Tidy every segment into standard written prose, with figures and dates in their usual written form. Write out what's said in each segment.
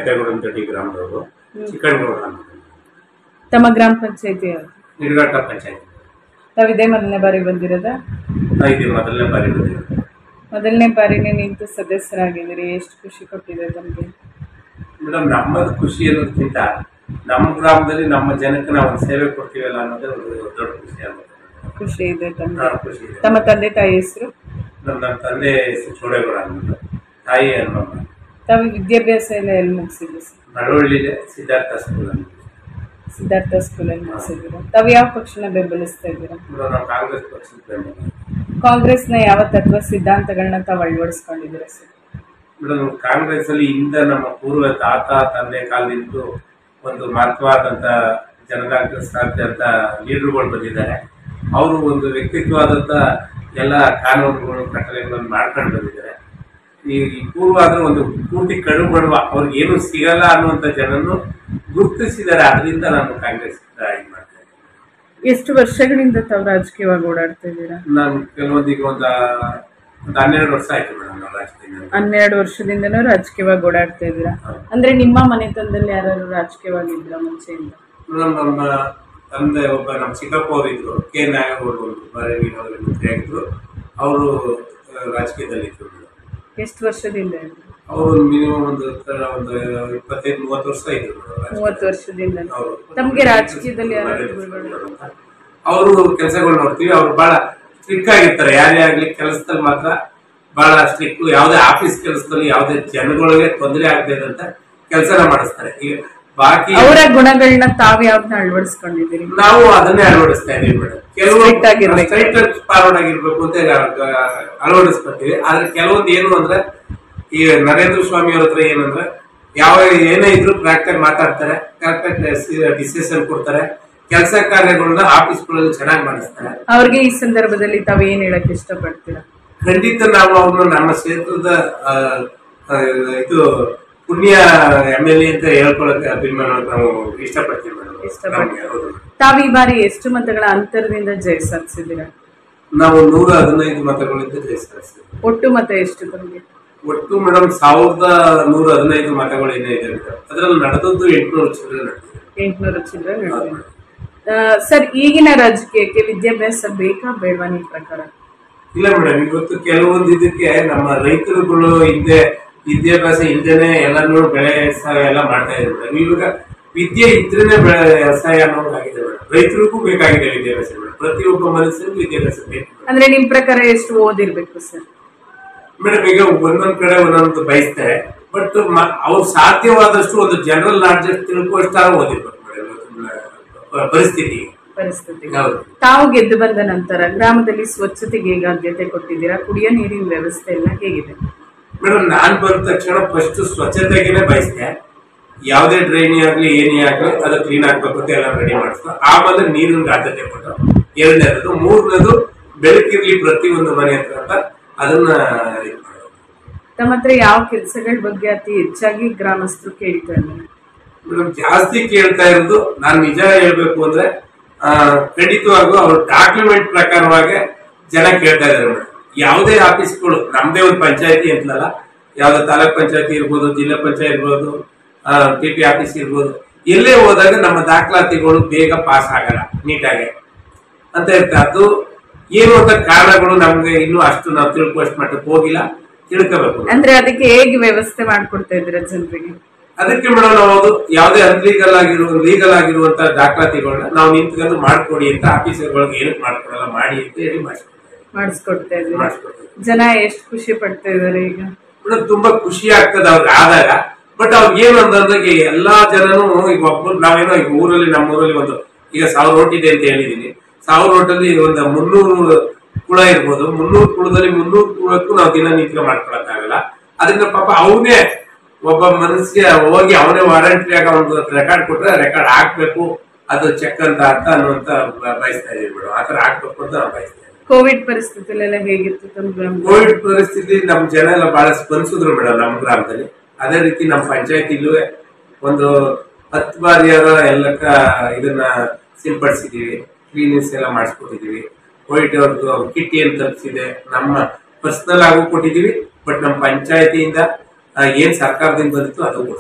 ಕೆದೆಗುಡಂತಡಿ ಗ್ರಾಮದವರು, ಚಿಕ್ಕನಗೌಡ ಅಂತ. ತಮ್ಮ ಗ್ರಾಮ ಪಂಚಾಯತಿ ನಿಡಘಟ್ಟ ಪಂಚಾಯತಿ. ತಾವು ಇದೇ ಮೊದಲನೇ ಬಾರಿ ಬಂದಿರೋದ? ಇದು ಮೊದಲನೇ ಬಾರಿ ಬಂದಿರೋದು. ಮೊದಲನೇ ಬಾರಿನೇ ನಿಂತು ಸದಸ್ಯರಾಗಿದ್ದೀರಿ, ಎಷ್ಟು ಖುಷಿ ಕೊಟ್ಟಿದೆ ತಮಗೆ? ಮೇಡಮ್, ನಮ್ಮದು ಖುಷಿ ಅನ್ನೋದಕ್ಕಿಂತ ನಮ್ಮ ಗ್ರಾಮದಲ್ಲಿ ನಮ್ಮ ಜನಕ್ಕೆ ನಾವು ಒಂದು ಸೇವೆ ಕೊಡ್ತೀವಲ್ಲ ಅನ್ನೋದೇ ಒಂದು ದೊಡ್ಡ ಖುಷಿ ಆಗುತ್ತೆ. ಖುಷಿ ಇದೆ ಖುಷಿ ಇದೆ. ತಮ್ಮ ತಂದೆ ತಾಯಿ ಹೆಸರು? ನನ್ನ ತಂದೆ ಹೆಸರು ಚೋಡೇಗೌಡ ಅಂತ, ತಾಯಿ ಹನುಮಮ್ಮ. ತಾವು ವಿದ್ಯಾಭ್ಯಾಸ ಎಲ್ಲ ಎಲ್ಲಿ ಮುಗಿಸಿದ್ರಿ? ನಡವಳ್ಳಿಲೆ ಸಿದ್ಧಾರ್ಥ ಸ್ಕೂಲ್ ಅಂತ. ಸಿದ್ಧಾರ್ಥ ಸ್ಕೂಲಲ್ಲಿ ಮುಗಿಸಿದ್ದೀರಾ. ತಾವು ಯಾವ ಪಕ್ಷನ ಬೆಂಬಲಿಸ್ತಾ ಇದ್ದೀರಾ? ನಾವು ಕಾಂಗ್ರೆಸ್ ಪಕ್ಷದ ಬೆಂಬಲ. ಕಾಂಗ್ರೆಸ್ನ ಯಾವ ತತ್ವ ಸಿದ್ಧಾಂತಗಳನ್ನ ತಾವು ಅಳವಡಿಸ್ಕೊಂಡಿದ್ದೀರಾ ಸರ್? ಮೇಡಮ್, ಕಾಂಗ್ರೆಸ್ ಅಲ್ಲಿ ಇಂದ ನಮ್ಮ ಪೂರ್ವ ತಾತ ತಂದೆ ಕಾಲದಿಂದ ಒಂದು ಮಹತ್ವವಾದಂತ ಜನತಾಂತ್ರಿಕ ಲೀಡರ್ಗಳು ಬಂದಿದ್ದಾರೆ. ಅವರು ಒಂದು ವ್ಯಕ್ತಿತ್ವವಾದಂತ ಎಲ್ಲ ಕಾನೂನುಗಳು ಕಟ್ಟಳೆಗಳನ್ನು ಮಾಡ್ಕೊಂಡು ಬಂದಿದ್ದಾರೆ. ಈ ಪೂರ್ವ ಆದ್ರೆ ಒಂದು ಪೂರ್ತಿ ಕಡು ಬಡವ ಅವ್ರಿಗೆ ಏನು ಸಿಗಲ್ಲ ಅನ್ನುವಂತ ಜನನ್ನು ಗುರುತಿಸಿದ್ದಾರೆ. ಅದರಿಂದ ನಾನು ಕಾಂಗ್ರೆಸ್ ಇದು ಮಾಡ್ತಾ ಇದ್ದೀನಿ. ಎಷ್ಟು ವರ್ಷಗಳಿಂದ ತಾವು ರಾಜಕೀಯವಾಗಿ ಓಡಾಡ್ತಾ ಇದ್ದೀರಾ? ನಾನು ಕೆಲವೊಂದಿಗೆ ಒಂದು 12 ವರ್ಷ ಆಯ್ತು ಮೇಡಮ್ ನಾವು ರಾಜಕೀಯ. 12 ವರ್ಷದಿಂದನೂ ರಾಜಕೀಯವಾಗಿ ಓಡಾಡ್ತಾ ಇದ್ದೀರಾ. ಅಂದ್ರೆ ನಿಮ್ಮ ಮನೆತನದಲ್ಲಿ ಯಾರು ರಾಜಕೀಯವಾಗಿದ್ರ ಮುಂಚೆಯಿಂದ? ನಮ್ಮ ತಂದೆ ಒಬ್ಬ ನಮ್ಮ ಚಿಕ್ಕಪ್ಪ ಅವರು ಇದ್ರು, ಕೆ ನಾಗೇಗೌಡರು ಮಂತ್ರಿ ಆಗಿದ್ರು. ಅವರು ರಾಜಕೀಯದಲ್ಲಿ ಇದ್ರು. ಎಷ್ಟು ವರ್ಷದಿಂದ? ಅವರು ಮಿನಿಮಮ್ ಒಂದು 25-30 ವರ್ಷ ಇದ್ರು. 30 ವರ್ಷದಿಂದ. ತಮ್ಗೆ ರಾಜಕೀಯದಲ್ಲಿ ಅವರು ಕೆಲಸಗಳು ನೋಡ್ತೀವಿ. ಅವ್ರು ಬಹಳ ಸ್ಟ್ರಿಕ್ ಆಗಿರ್ತಾರೆ. ಯಾರೇ ಆಗ್ಲಿ ಕೆಲಸದಲ್ಲಿ ಮಾತ್ರ ಬಹಳ ಸ್ಟ್ರಿಕ್. ಯಾವುದೇ ಆಫೀಸ್ ಕೆಲಸದಲ್ಲಿ ಯಾವುದೇ ಜನಗಳಿಗೆ ತೊಂದರೆ ಆಗದಂತ ಕೆಲಸನ ಮಾಡಿಸ್ತಾರೆ. ಈಗ ಬಾಕಿ ಅವರ ಗುಣಗಳನ್ನ ತಾವ್ ಯಾವ್ದನ್ನ ಅಳವಡಿಸ್ಕೊಂಡಿದ್ದೀರಿ? ನಾವು ಅದನ್ನೇ ಅಳವಡಿಸ್ತಾ ಇದೀವಿ ಮೇಡಮ್. ಕೆಲವು ಸ್ಟ್ರೈಟ್ ಫಾರ್ವರ್ಡ್ ಆಗಿರ್ಬೇಕು ಅಂತ ಅಳವಡಿಸ್ಕೊತೀವಿ. ಆದ್ರೆ ಕೆಲವೊಂದು ಏನು ಅಂದ್ರೆ, ಈ ನರೇಂದ್ರ ಸ್ವಾಮಿ ಅವ್ರ ಹತ್ರ ಏನಂದ್ರೆ ಏನೇ ಇದ್ರು ಕರೆಕ್ಟ್ ಆಗಿ ಮಾತಾಡ್ತಾರೆ, ಕರೆಕ್ಟ್ ಆಗಿ ಡಿಸಿಷನ್ ಕೊಡ್ತಾರೆ, ಕೆಲಸ ಕಾರ್ಯಗಳನ್ನ ಆಫೀಸ್ಗಳಲ್ಲಿ ಚೆನ್ನಾಗಿ ಮಾಡಿಸ್ತಾರೆ. ಅವ್ರಿಗೆ ಈ ಸಂದರ್ಭದಲ್ಲಿ ತಾವ್ ಏನ್ ಹೇಳಕ್ ಇಷ್ಟಪಡ್ತೀರಾ? ಖಂಡಿತ ನಾವು ಅವ್ರನ್ನ ನಮ್ಮ ಕ್ಷೇತ್ರದ ಇದು ಪುಣ್ಯ MLA ಅಂತ ಹೇಳ್ಕೊಳಕ್ಕೆ ಅಭಿಮಾನ ನಾವು ಇಷ್ಟಪಡ್ತೀವಿ ಮೇಡಮ್. ತಾವ್ ಈ ಬಾರಿ ಎಷ್ಟು ಮತಗಳ ಅಂತರದಿಂದ ಜಯ ಸಾಧಿಸಿದ್ದೀರಾ? ನಾವು 115 ಮತಗಳಿಂದ ಜಯ ಸಾಧಿಸಿದ್ದೀವಿ. ಒಟ್ಟು ಮತ ಎಷ್ಟು ತಮಗೆ? ಒಟ್ಟು ಮೇಡಮ್ 1115 ಮತಗಳು ಏನೇ ಇದೆ. ಅದ್ರಲ್ಲಿ ನಡೆದದ್ದು 800 ಚಿಲ್ಲರೆ ನಡೆದಿದೆ. 800 ಚಿಲ್ಲರೆ ನಡೆದಿದೆ. ಸರ್, ಈಗಿನ ರಾಜಕೀಯಕ್ಕೆ ವಿದ್ಯಾಭ್ಯಾಸ ಬೇಕಾ ಬೇಡವಾ ನಿಮ್ಮ ಪ್ರಕಾರ? ಇಲ್ಲ ಮೇಡಮ್, ಇವತ್ತು ಕೆಲವೊಂದು ಇದಕ್ಕೆ ನಮ್ಮ ರೈತರುಗಳು ಹಿಂದೆ ವಿದ್ಯಾಭ್ಯಾಸ ಇಲ್ದೇನೆ ಎಲ್ಲಾನು ಬೆಳೆ ವ್ಯವಸಾಯ ಎಲ್ಲ ಮಾಡ್ತಾ ಇದ್ರು ಮೇಡಮ್. ಇವಾಗ ವಿದ್ಯೆ ಇದ್ರೇನೆ ವ್ಯವಸಾಯ ಅನ್ನೋದಾಗಿದೆ ಮೇಡಮ್. ರೈತರಿಗೂ ಬೇಕಾಗಿದೆ ವಿದ್ಯಾಭ್ಯಾಸ ಮೇಡಮ್. ಪ್ರತಿಯೊಬ್ಬ ಮನುಷ್ಯನಿಗೂ ವಿದ್ಯಾಭ್ಯಾಸ ಬೇಕು. ಅಂದ್ರೆ ನಿಮ್ ಪ್ರಕಾರ ಎಷ್ಟು ಓದಿರ್ಬೇಕು ಸರ್? ಮೇಡಮ್, ಈಗ ಒಂದೊಂದ್ ಕಡೆ ಒಂದೊಂದು ಬಯಸ್ತಾರೆ. ಬಟ್ ಅವ್ರು ಸಾಧ್ಯವಾದಷ್ಟು ಒಂದು ಜನರಲ್ ನಾಲೆಡ್ಜ್ ತಿಳ್ಕೊಳ್ತಾರ ಓದಿರ್ಬೇಕು ಮೇಡಮ್. ಪರಿಸ್ಥಿತಿ ತಾವು ಗೆದ್ದು ಬಂದ ನಂತರ ಗ್ರಾಮದಲ್ಲಿ ಸ್ವಚ್ಛತೆಗೆ ಹೇಗೆ ಆದ್ಯತೆ ಕೊಟ್ಟಿದ್ದೀರಾ? ಕುಡಿಯೋ ನೀರಿನ ವ್ಯವಸ್ಥೆ ಎಲ್ಲ ಹೇಗಿದೆ? ಮೇಡಮ್, ನಾನ್ ಬಂದ ತಕ್ಷಣ ಫಸ್ಟ್ ಸ್ವಚ್ಛತೆಗೆನೆ ಬಯಸ್ತೆ. ಯಾವುದೇ ಡ್ರೈನಿ ಆಗ್ಲಿ ಏನೇ ಆಗ್ಲಿ ಅದು ಕ್ಲೀನ್ ಆಗ್ಬೇಕು ಅಂತ ಎಲ್ಲ ರೆಡಿ ಮಾಡಿಸ್ತು. ಆಮೇಲೆ ನೀರಿನ ಆದ್ಯತೆ ಕೊಟ್ಟು, 2ನೇದು. 3ನೇದು ಬೆಳಕಿರ್ಲಿ ಪ್ರತಿಯೊಂದು ಮನೆ ಹತ್ರ ಅಂತ ಅದನ್ನ ಇದು ಮಾಡೋದು. ತಮ್ಮ ಹತ್ರ ಯಾವ ಕೆಲಸಗಳ ಬಗ್ಗೆ ಅತಿ ಹೆಚ್ಚಾಗಿ ಗ್ರಾಮಸ್ಥರು ಕೇಳ್ತಾ ಇದ್ದಾರೆ? ಮೇಡಮ್, ಜಾಸ್ತಿ ಕೇಳ್ತಾ ಇರೋದು, ನಾನ್ ನಿಜ ಹೇಳ್ಬೇಕು ಅಂದ್ರೆ ಖಂಡಿತವಾಗೂ ಅವ್ರ ಡಾಕ್ಯುಮೆಂಟ್ ಪ್ರಕಾರವಾಗಿ ಜನ ಕೇಳ್ತಾ ಇದಾರೆ ಮೇಡಮ್. ಯಾವುದೇ ಆಫೀಸ್ಗಳು, ನಮ್ದೇ ಒಂದು ಪಂಚಾಯತಿ ಅಂತಲ್ಲ, ಯಾವ್ದು ತಾಲೂಕ್ ಪಂಚಾಯತಿ ಇರ್ಬೋದು, ಜಿಲ್ಲಾ ಪಂಚಾಯತ್ ಇರ್ಬೋದು, TP ಆಫೀಸ್ ಇರ್ಬೋದು, ಎಲ್ಲೇ ಹೋದಾಗ ನಮ್ಮ ದಾಖಲಾತಿಗಳು ಬೇಗ ಪಾಸ್ ಆಗಲ್ಲ ನೀಟಾಗಿ ಅಂತ ಇರುತ್ತೆ. ಅದು ಏನು ಅಂತ ಕಾರಣಗಳು ನಮ್ಗೆ ಇನ್ನೂ ಅಷ್ಟು ನಾವು ತಿಳ್ಕೊಷ್ಟು ಮಟ್ಟಕ್ಕೆ ಹೋಗಿಲ್ಲ, ತಿಳ್ಕೋಬೇಕು. ಅಂದ್ರೆ ಅದಕ್ಕೆ ಹೇಗೆ ವ್ಯವಸ್ಥೆ ಮಾಡ್ಕೊಡ್ತಾ ಇದ್ದೀರಾ ಜನರಿಗೆ? ಅದಕ್ಕೆ ಮೇಡಮ್, ನಾವು ಯಾವುದೇ ಲೀಗಲ್ ಆಗಿರುವಂತ ದಾಖಲಾತಿಗಳನ್ನ ನಾವು ನಿಂತ್ಕೊಂಡು ಮಾಡ್ಕೊಡಿ ಅಂತ ಆಫೀಸರ್ಗಳಿಗೆ ಏನಕ್ಕೆ ಮಾಡ್ಕೊಡಲ್ಲ, ಮಾಡಿ ಅಂತ ಹೇಳಿ ಮಾಡಿಸ್ಕೊಡ್ತಾ ಇದ್ದೀವಿ. ಜನ ಎಷ್ಟು ಖುಷಿ ಪಡ್ತಾ ಇದಾರೆ ಈಗ? ಮೇಡಮ್, ತುಂಬಾ ಖುಷಿ ಆಗ್ತದೆ ಅವ್ರಿಗೆ ಆದಾಗ. ಬಟ್ ಅವ್ರಿಗೆ ಏನು ಅಂತಂದ್ರೆ ಎಲ್ಲಾ ಜನನು ಈಗ ಒಬ್ಬರು ನಾವೇನೋ ಈಗ ಊರಲ್ಲಿ, ನಮ್ಮೂರಲ್ಲಿ ಒಂದು ಈಗ 1000 ಓಟ್ ಇದೆ ಅಂತ ಹೇಳಿದೀನಿ. 1000 ಓಟಲ್ಲಿ ಒಂದು 300 ಕುಳ ಇರ್ಬೋದು. 300 ಕುಳದಲ್ಲಿ 300 ಕುಳಕ್ಕೂ ನಾವು ದಿನ ನಿಂತ್ಕೊಂಡು ಮಾಡ್ಕೊಳಕ್ಕಾಗಲ್ಲ. ಅದರಿಂದ ಪಾಪ ಅವನೇ ಒಬ್ಬ ಮನುಷ್ಯ ಹೋಗಿ ಅವನೇ ವಾರಂಟಿ ಆಗ ಒಂದು ರೆಕಾರ್ಡ್ ಕೊಟ್ರೆ ರೆಕಾರ್ಡ್ ಹಾಕ್ಬೇಕು, ಅದು ಚೆಕ್ ಅಂತ ಅರ್ಥ ಅನ್ನುವಂತ ಬಯಸ್ತಾ ಇದೀವಿ ಮೇಡಮ್. ಆತರ ಹಾಕ್ಬೇಕು ಅಂತ ನಾವು ಬಯಸ್ತಾ ಇದ್ದೀವಿ. ಕೋವಿಡ್ ಪರಿಸ್ಥಿತಿಲೆಲ್ಲ ಹೇಗಿತ್ತು? ಕೋವಿಡ್ ಪರಿಸ್ಥಿತಿ ನಮ್ ಜನ ಎಲ್ಲ ಬಹಳ ಸ್ಪಂದಿಸಿದ್ರು ಮೇಡಮ್ ನಮ್ಮ ಗ್ರಾಮದಲ್ಲಿ. ಅದೇ ರೀತಿ ನಮ್ಮ ಪಂಚಾಯತಿಲೂ ಒಂದು 10 ಬಾರಿ ಎಲ್ಲಕ್ಕ ಇದನ್ನ ಸಿಂಪಡಿಸಿದೀವಿ, ಕ್ಲೀನಿಂಗ್ಸ್ ಎಲ್ಲ ಮಾಡಿಸ್ಕೊಟ್ಟಿದೀವಿ. ಕೋವಿಡ್ ಅವ್ರದ್ದು ಕಿಟ್ ಏನ್ ತಲುಪಿಸಿದೆ, ನಮ್ಮ ಪರ್ಸನಲ್ ಆಗು ಕೊಟ್ಟಿದೀವಿ. ಬಟ್ ನಮ್ಮ ಪಂಚಾಯತಿಯಿಂದ ಏನ್ ಸರ್ಕಾರದಿಂದ ಬಂದಿತ್ತು ಅದು ಕೊಡಿಸಿದೀವಿ.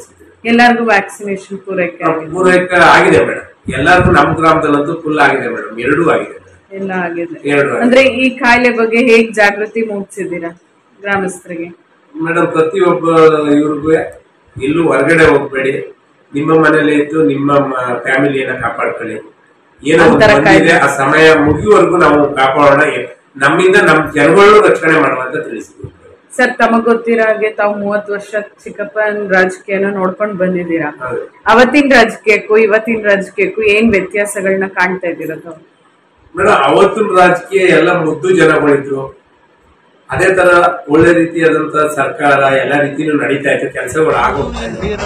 ಎಲ್ಲರಿಗೂ ವ್ಯಾಕ್ಸಿನೇಷನ್ ಪೂರೈಕೆ ಆಗಿದೆ ಮೇಡಮ್. ಎಲ್ಲರಿಗೂ ನಮ್ಮ ಗ್ರಾಮದಲ್ಲಂತೂ ಫುಲ್ ಆಗಿದೆ ಮೇಡಮ್. ಎರಡೂ ಆಗಿದೆ, ಎಲ್ಲ ಆಗಿದೆ. ಅಂದ್ರೆ ಈ ಕಾಯಿಲೆ ಬಗ್ಗೆ ಹೇಗ್ ಜಾಗೃತಿ ಮೂಡಿಸಿದ್ದೀರಾ ಗ್ರಾಮಸ್ಥರಿಗೆ? ಮೇಡಮ್, ಪ್ರತಿಯೊಬ್ಬ ಇವ್ರಿಗೂ ಎಲ್ಲೂ ಹೊರಗಡೆ ಹೋಗ್ಬೇಡಿ, ನಿಮ್ಮ ಮನೇಲಿ ಇದ್ದು ನಿಮ್ಮ ಫ್ಯಾಮಿಲಿಯನ್ನ ಕಾಪಾಡ್ಕೊಳ್ಳಿ. ಏನೋ ಬಂದಿದೆ ಆ ಸಮಯ ಮುಗಿಯುವವರೆಗೂ ನಾವು ಕಾಪಾಡೋಣ, ನಮ್ಮಿಂದ ನಮ್ ಜನಗಳು ರಕ್ಷಣೆ ಮಾಡುವಂತ ತಿಳಿಸಿದ್ವಿ. ಸರ್, ತಮಗ್ ಗೊತ್ತಿರೋ ಹಾಗೆ ತಾವು 30 ವರ್ಷ ಚಿಕ್ಕಪ್ಪನ ರಾಜಕೀಯನ ನೋಡ್ಕೊಂಡ್ ಬಂದಿದ್ದೀರಾ. ಅವತ್ತಿನ ರಾಜಕೀಯಕ್ಕೂ ಇವತ್ತಿನ ರಾಜಕೀಯಕ್ಕೂ ಏನ್ ವ್ಯತ್ಯಾಸಗಳನ್ನ ಕಾಣ್ತಾ ಇದ್ದೀರಾ ತಾವು? ಮೇಡಮ್, ಅವತ್ತಿನ ರಾಜಕೀಯ ಎಲ್ಲ ಮುದ್ದು ಜನಗಳಿದ್ರು. ಅದೇ ತರ ಒಳ್ಳೆ ರೀತಿಯಾದಂತ ಸರ್ಕಾರ ಎಲ್ಲ ರೀತಿಯಲ್ಲೂ ನಡೀತಾ ಇತ್ತು, ಕೆಲಸಗಳು ಆಗೋಗ್ತಾ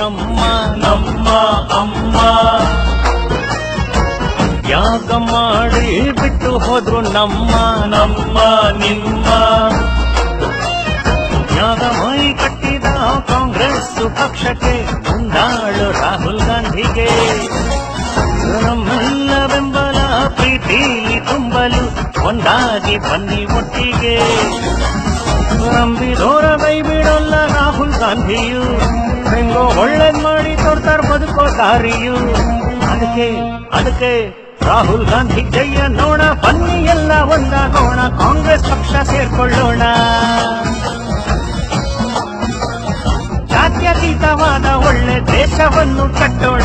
ಯಾಗ ಮಾಡಿ ಬಿಟ್ಟು ಹೋದ್ರು ನಮ್ಮ ನಮ್ಮ ನಿಮ್ಮ ಯಾಗ ಮೈ ಕಟ್ಟಿದ ಕಾಂಗ್ರೆಸ್ ಪಕ್ಷಕ್ಕೆ ಮುಂದಾಳು ರಾಹುಲ್ ಗಾಂಧಿಗೆ ನಮ್ಮೆಲ್ಲ ಬೆಂಬಲ ಪ್ರೀತಿ ತುಂಬಲು ಒಂದಾಗಿ ಬನ್ನಿ ಒಟ್ಟಿಗೆ. ನಂಬಿದೋರ ಕೈ ಬಿಡೋಲ್ಲ ರಾಹುಲ್ ಗಾಂಧಿಯು, ಹೆಂಗೋ ಒಳ್ಳೇದ್ ಮಾಡಿ ತೋರ್ತಾರ ಬದುಕೋ ದಾರಿಯು. ಅದಕ್ಕೆ ರಾಹುಲ್ ಗಾಂಧಿ ಜಯ ನೋಣ, ಬನ್ನಿ ಎಲ್ಲ ಒಂದಾಗೋಣ, ಕಾಂಗ್ರೆಸ್ ಪಕ್ಷ ಸೇರ್ಕೊಳ್ಳೋಣ. ಜಾತ್ಯತೀತವಾದ ಒಳ್ಳೆ ದೇಶವನ್ನು ಕಟ್ಟೋಣ.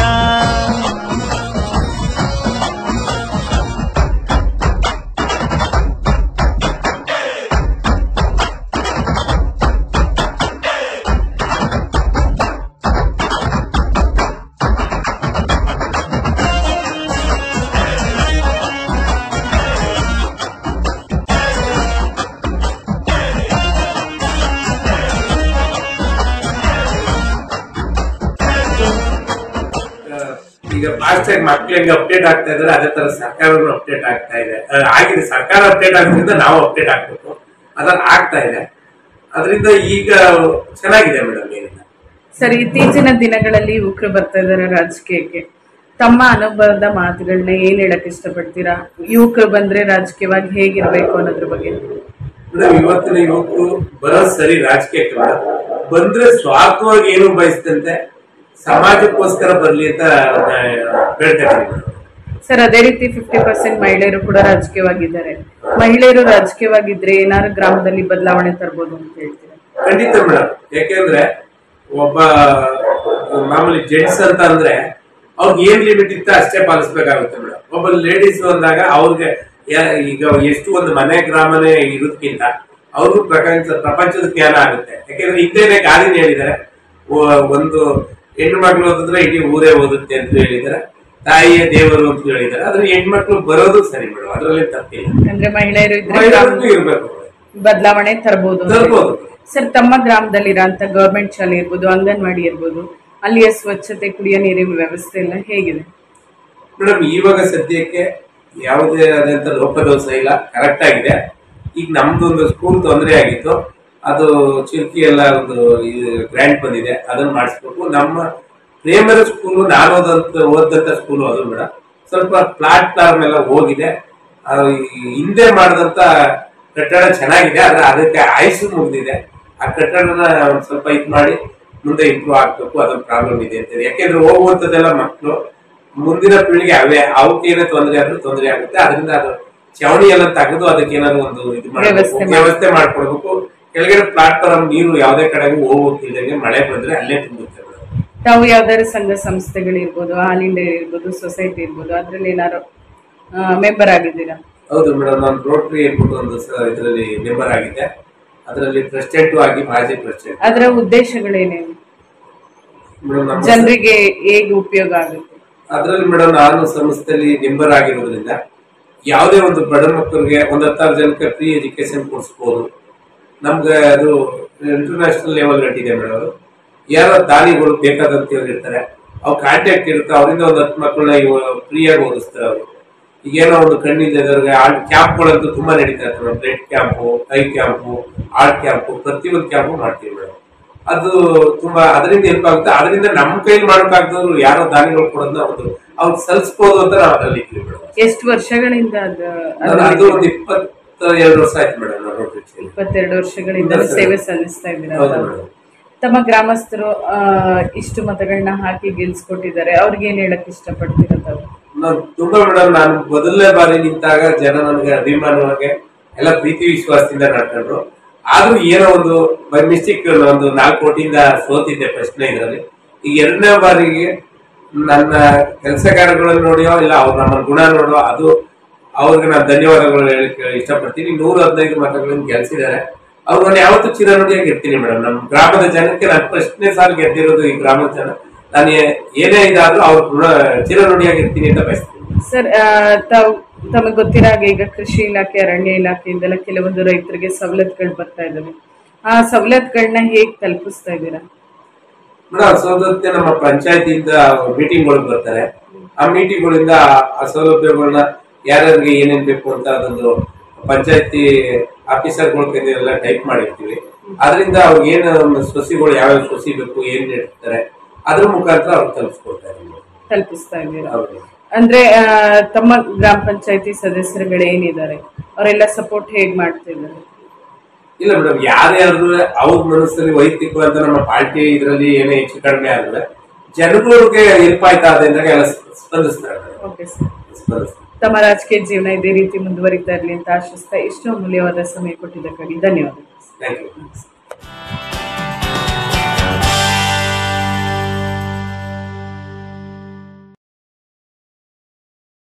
ಈಗ ಫಾಸ್ಟಾಗಿ ಮಕ್ಕಳಿಗೆ ಅಪ್ಡೇಟ್ ಆಗ್ತಾ ಇದಾರೆ, ಅದೇ ತರ ಸರ್ಕಾರನು ಅಪ್ಡೇಟ್ ಆಗ್ತಾ ಇದೆ. ಆಗಿದೆ, ಸರ್ಕಾರ ಅಪ್ಡೇಟ್ ಆಗೋದ್ರಿಂದ ನಾವು ಅಪ್ಡೇಟ್ ಆಗ್ಬೇಕು, ಅದ್ರ ಆಗ್ತಾ ಇದೆ. ಅದರಿಂದ ಈಗ ಚೆನ್ನಾಗಿದೆ ಮೇಡಮ್. ಏನಿಲ್ಲ ಸರ್, ಇತ್ತೀಚಿನ ದಿನಗಳಲ್ಲಿ ಯುವಕರು ಬರ್ತಾ ಇದಾರೆ ರಾಜಕೀಯಕ್ಕೆ. ತಮ್ಮ ಅನುಭವದ ಮಾತುಗಳನ್ನ ಏನ್ ಹೇಳಕ್ ಇಷ್ಟಪಡ್ತೀರಾ? ಯುವಕರು ಬಂದ್ರೆ ರಾಜಕೀಯವಾಗಿ ಹೇಗಿರ್ಬೇಕು ಅನ್ನೋದ್ರ ಬಗ್ಗೆ. ಮೇಡಮ್, ಇವತ್ತಿನ ಯುವಕರು ಬರೋದ್ ಸರಿ ರಾಜಕೀಯಕ್ಕೆ ಬಂದ್ರೆ ಸ್ವಾರ್ಥವಾಗಿ ಏನು ಬಯಸ್ತಂತೆ, ಸಮಾಜಕ್ಕೋಸ್ಕರ ಬರ್ಲಿ ಅಂತ ಹೇಳ್ತಾರೆ ಸರ್. ಅದೇ ರೀತಿ 50% ಮಹಿಳೆಯರು ಕೂಡ ರಾಜಕೀಯವಾಗಿದ್ದಾರೆ. ಮಹಿಳೆಯರು ರಾಜಕೀಯವಾಗಿದ್ರೆ ಏನಾದ್ರು ಗ್ರಾಮದಲ್ಲಿ ಬದಲಾವಣೆ ತರಬಹುದು ಅಂತ ಹೇಳ್ತೀರಾ? ಖಂಡಿತ ಮೇಡಮ್. ಯಾಕೆಂದ್ರೆ ಒಬ್ಬ ಮಾಮೂಲಿ ಜೆಂಟ್ಸ್ ಅಂತ ಅಂದ್ರೆ ಅವ್ರಿಗೆ ಏನ್ ಲಿಮಿಟ್ ಇತ್ತು ಅಷ್ಟೇ ಪಾಲಿಸ್ಬೇಕಾಗುತ್ತೆ ಮೇಡಮ್. ಒಬ್ಬ ಲೇಡೀಸ್ ಅಂದಾಗ ಅವ್ರಿಗೆ ಈಗ ಎಷ್ಟು ಒಂದು ಮನೆ ಗ್ರಾಮನೇ ಇರೋದಕ್ಕಿಂತ ಅವ್ರಿಗೂ ಪ್ರಪಂಚದ ಜ್ಞಾನ ಆಗುತ್ತೆ. ಯಾಕೆಂದ್ರೆ ಹಿಂದೆನೆ ಗಾದಿನ ಹೇಳಿದ್ದಾರೆ, ಒಂದು ಹೆಣ್ಣು ಮಕ್ಳು ಓದಿದ್ರೆ ಇಡೀ ಊರೇ ಓದುತ್ತೆ ಅಂತ ಹೇಳಿದ್ದಾರೆ, ತಾಯಿಯ ದೇವರು ಅಂತ ಹೇಳಿದ್ದಾರೆ. ಆದ್ರೆ ಹೆಣ್ಮಕ್ಳು ಬರೋದು ಸರಿ ಮೇಡಮ್, ಅದರಲ್ಲಿ ತಪ್ಪಿಲ್ಲ. ಅಂದ್ರೆ ಮಹಿಳೆಯರು ಇರ್ಬೇಕು, ಬದಲಾವಣೆ ತರಬಹುದು. ಸರ್, ತಮ್ಮ ಗ್ರಾಮದಲ್ಲಿರೋಂತ ಗವರ್ಮೆಂಟ್ ಶಾಲೆ ಇರ್ಬೋದು, ಅಂಗನವಾಡಿ ಇರ್ಬೋದು, ಅಲ್ಲಿಯ ಸ್ವಚ್ಛತೆ, ಕುಡಿಯೋ ನೀರಿನ ವ್ಯವಸ್ಥೆ ಎಲ್ಲ ಹೇಗಿದೆ ಮೇಡಮ್? ಇವಾಗ ಸದ್ಯಕ್ಕೆ ಯಾವುದೇ ಆದಂತ ಲೋಪದೋಷ ಇಲ್ಲ, ಕರೆಕ್ಟ್ ಆಗಿದೆ. ಈಗ ನಮ್ದು ಒಂದು ಸ್ಕೂಲ್ ತೊಂದರೆ ಆಗಿತ್ತು, ಅದು ಚಿರ್ಕಿ ಎಲ್ಲ ಒಂದು ಗ್ರ್ಯಾಂಟ್ ಬಂದಿದೆ, ಅದನ್ನ ಮಾಡಿಸ್ಬೇಕು. ನಮ್ಮ ಪ್ರೈಮರಿ ಸ್ಕೂಲು ನಾನು ಓದಂತ ಸ್ಕೂಲು ಅದು ಮೇಡಮ್, ಸ್ವಲ್ಪ ಪ್ಲಾಟ್ಫಾರ್ಮ್ ಎಲ್ಲ ಹೋಗಿದೆ. ಹಿಂದೆ ಮಾಡಿದಂತ ಕಟ್ಟಡ ಚೆನ್ನಾಗಿದೆ, ಆದ್ರೆ ಅದಕ್ಕೆ ಆಯುಷ್ ಮುಗಿದಿದೆ. ಆ ಕಟ್ಟಡನ ಒಂದ್ ಸ್ವಲ್ಪ ಇದ್ ಮಾಡಿ ಮುಂದೆ ಇಂಪ್ರೂವ್ ಆಗ್ಬೇಕು, ಅದೊಂದು ಪ್ರಾಬ್ಲಮ್ ಇದೆ ಅಂತ. ಯಾಕೆಂದ್ರೆ ಹೋಗುವಂತದ್ದೆಲ್ಲ ಮಕ್ಕಳು ಮುಂದಿನ ಪೀಳಿಗೆ ಅವಕ್ಕೆ ಏನೇ ತೊಂದರೆ ಆದ್ರೂ ತೊಂದರೆ ಆಗುತ್ತೆ. ಅದರಿಂದ ಅದು ಚವಣಿ ಎಲ್ಲ ತೆಗೆದು ಅದಕ್ಕೆ ಏನಾದ್ರು ಒಂದು ಇದು ವ್ಯವಸ್ಥೆ ಮಾಡ್ಕೊಡ್ಬೇಕು. ಕೆಳಗಡೆ ಪ್ಲಾಟ್ಫಾರ್ಮ್ ನೀರು ಯಾವ್ದೇ ಕಡೆಗೂ ಹೋಗ್ತಿದ್ದಂಗೆ ಮಳೆ ಬಂದ್ರೆ ಅಲ್ಲೇ ತುಂಬುತ್ತೆ. ತಾವು ಯಾವ್ದಾದ್ರು ಸಂಘ ಸಂಸ್ಥೆಗಳಿರ್ಬೋದು, ಹಾಲಿಂಡ ಇರ್ಬೋದು, ಸೊಸೈಟಿ ಇರ್ಬೋದು, ಅದ್ರಲ್ಲಿ ಏನಾದ್ರು ಮೆಂಬರ್ ಆಗಿದ್ದೀರಾ? ಹೌದು ಮೇಡಮ್, ನಾನು ರೋಟರಿ ಇರ್ಬೋದು ಒಂದು ಇದರಲ್ಲಿ ಮೆಂಬರ್ ಆಗಿದೆ. ಅದರಲ್ಲಿ ಪ್ರೆಸಿಡೆಂಟ್ ಆಗಿ ಮಾಜಿ ಪ್ರೆಸಿಡೆಂಟ್. ಅದರ ಉದ್ದೇಶಗಳೇನೇನು, ಜನರಿಗೆ ಹೇಗೆ ಉಪಯೋಗ ಆಗುತ್ತೆ? ಅದರಲ್ಲಿ ಮೇಡಮ್, ನಾನು ಸಂಸ್ಥೆಯಲ್ಲಿ ಮೆಂಬರ್ ಆಗಿರೋದ್ರಿಂದ ಯಾವುದೇ ಒಂದು ಬಡ ಮಕ್ಕಳಿಗೆ ಒಂದು 10 ಜನಕ್ಕೆ ಫ್ರೀ ಎಜುಕೇಶನ್ ಕೊಡಿಸ್ಬೋದು. ನಮ್ಗೆ ಅದು ಇಂಟರ್ನ್ಯಾಷನಲ್ ಲೆವೆಲ್ ಗಟ್ಟಿದೆ ಮೇಡಮ್. ಅವರು ಯಾರೋ ದಾನಿಗಳು ಬೇಕಾದಂತ ಇರ್ತಾರೆ, ಅವ್ರ ಕಾಂಟ್ಯಾಕ್ಟ್ ಇರುತ್ತೆ, ಅವರಿಂದ ಒಂದು 10 ಮಕ್ಕಳನ್ನ ಫ್ರೀಯಾಗಿ ಓದಿಸ್ತಾರೆ. ಅವರು ಈಗೇನೋ ಒಂದು ಕಣ್ಣಿದ್ದವ್ರಿಗೆ ಕ್ಯಾಂಪ್ಗಳಂತೂ ತುಂಬಾ ನಡೀತಾ ಇರ್ತವೆ. Blood camp, eye camp, art camp, ಪ್ರತಿಯೊಂದು ಕ್ಯಾಂಪು ಮಾಡ್ತೀವಿ ಮೇಡಮ್. ಅದು ತುಂಬಾ ಅದರಿಂದ ಹೆಲ್ಪ್ ಆಗುತ್ತೆ. ಅದರಿಂದ ನಮ್ಮ ಕೈಲಿ ಮಾಡೋಕ್ಕಾಗ್ದವ್ರು ಯಾರೋ ದಾನಿಗಳು ಕೊಡೋದನ್ನ ಅವ್ರು ಸಲ್ಲಿಸಬಹುದು ಅಂತ ನಾವು ಅದರಲ್ಲಿ ಇದ್ದೀವಿ ಮೇಡಮ್. ಎಷ್ಟು ವರ್ಷಗಳಿಂದ ಅದು ಒಂದು 22 ವರ್ಷ ಆಯ್ತು ಮೇಡಮ್. 22 ವರ್ಷಗಳಿಂದ ಸೇವೆ ಸಲ್ಲಿಸ್ತಾ ಇದ್ದೀರಾ? ತಮ್ಮ ಗ್ರಾಮಸ್ಥರು ಇಷ್ಟು ಮತಗಳನ್ನ ಹಾಕಿ ಗೆಲ್ಸ್ಕೊಟ್ಟಿದ್ದಾರೆ, ಅವ್ರಿಗೆ ಏನ್ ಹೇಳಕ್ ಇಷ್ಟಪಡ್ತೀರ ತಾವು? ನಾನು ತುಂಬಾ ಮೇಡಮ್, ನಾನು ಮೊದಲನೇ ಬಾರಿ ನಿಂತಾಗ ಜನ ನನಗೆ ಅಭಿಮಾನವಾಗಿ ಎಲ್ಲ ಪ್ರೀತಿ ವಿಶ್ವಾಸದಿಂದ ನಡ್ಕೊಂಡ್ರು. ಆದ್ರೂ ಏನೋ ಒಂದು ಬೈ ಮಿಸ್ಟೇಕ್ ಒಂದು 4 ಕೋಟಿಯಿಂದ ಸೋತಿದ್ದೆ ಪ್ರಶ್ನೆ ಇದರಲ್ಲಿ. ಈಗ 2ನೇ ಬಾರಿಗೆ ನನ್ನ ಕೆಲಸ ಕಾರ್ಯಗಳನ್ನು ನೋಡಿಯೋ ಇಲ್ಲ ಅವ್ರು ನಮ್ಮ ಗುಣ ನೋಡೋ ಅದು ಅವ್ರಿಗೆ ನಾನು ಧನ್ಯವಾದಗಳು ಹೇಳಕ್ಕೆ ಇಷ್ಟಪಡ್ತೀನಿ. 115 ಮತಗಳನ್ನು ಗೆಲ್ಸಿದ್ದಾರೆ. ಅವ್ರು ನಾನು ಯಾವತ್ತೂ ಚಿರನುಡಿಯಾಗಿ ಇರ್ತೀನಿ ಮೇಡಮ್. ನಮ್ಮ ಗ್ರಾಮದ ಜನಕ್ಕೆ ನಾನು ಫಸ್ಟ್ನೇ ಸಾಲ ಗೆದ್ದಿರೋದು ಈ ಗ್ರಾಮದ ಜನ. ನಾನು ಏನೇ ಇದಾದ್ರೂ ಅವ್ರ ಗುಣ ಚಿರನುಡಿಯಾಗಿ ಇರ್ತೀನಿ ಅಂತ ಬಯಸ್ತೀನಿ. ಸರ್, ತಾವು ತಮಗೆ ಗೊತ್ತಿರೋ ಹಾಗೆ ಈಗ ಕೃಷಿ ಇಲಾಖೆ, ಅರಣ್ಯ ಇಲಾಖೆಯಿಂದೆಲ್ಲ ಕೆಲವೊಂದು ರೈತರಿಗೆ ಸವಲತ್ತುಗಳು ಬರ್ತಾ ಇದಾವೆ. ಆ ಸವಲತ್ತುಗಳನ್ನ ಹೇಗ್ ತಲುಪಿಸ್ತಾ ಇದ್ದೀರಾ? ಮೇಡಮ್, ಸವಲತ್ತೆ ನಮ್ಮ ಪಂಚಾಯತಿಯಿಂದ ಮೀಟಿಂಗ್ಗಳಿಗೆ ಬರ್ತಾರೆ. ಆ ಮೀಟಿಂಗ್ಗಳಿಂದ ಆ ಸೌಲಭ್ಯಗಳನ್ನ ಯಾರ್ಯಾರಿಗೆ ಏನೇನ್ ಬೇಕು ಅಂತ ಅದೊಂದು ಪಂಚಾಯತಿ ಆಫೀಸರ್ಗಳ ಕೈಯಲ್ಲಿ ಟೈಪ್ ಮಾಡಿರ್ತೀವಿ. ಅದರಿಂದ ಅವ್ರಿಗೆ ಏನು ಸೊಸಿಗಳು ಯಾವ್ಯಾವ ಸೊಸಿ ಬೇಕು ಏನ್ ಇರ್ತಾರೆ ಅದ್ರ ಮುಖಾಂತರ ಅವ್ರು ತಲುಪಿಸ್ತಾ ಇದ್ದೀರಾ? ಅಂದ್ರೆ ತಮ್ಮ ಗ್ರಾಮ ಪಂಚಾಯತಿ ಸದಸ್ಯರುಗಳು ಏನಿದ್ದಾರೆ ಅವರೆಲ್ಲ ಸಪೋರ್ಟ್ ಹೇಗ್ ಮಾಡ್ತಿದ್ದಾರೆ? ಇಲ್ಲ ಮೇಡಮ್, ಯಾರ್ಯಾರು ಅವ್ರ ಮನಸ್ಸಲ್ಲಿ ವೈಯಕ್ತಿಕವಾದ ನಮ್ಮ ಪಾರ್ಟಿ ಇದರಲ್ಲಿ ಏನೇ ಹೆಚ್ಚು ಕಡಿಮೆ ಆದ್ರೆ ಜನಗಳಿಗೆ ಹೆಲ್ಪ್ ಆಯ್ತಾ ಅದ್ರಿಂದಾಗ ಎಲ್ಲ ಸ್ಪಂದಿಸ್ತಾರೆ. ತಮ್ಮ ರಾಜಕೀಯ ಜೀವನ ಇದೇ ರೀತಿ ಮುಂದುವರಿತಾ ಇರಲಿ ಅಂತ ಆಶಿಸ್ತಾ ಇಷ್ಟು ಅಮೂಲ್ಯವಾದ ಸಮಯ ಕೊಟ್ಟಿದ್ದಕ್ಕಾಗಿ ಧನ್ಯವಾದ. Thank you.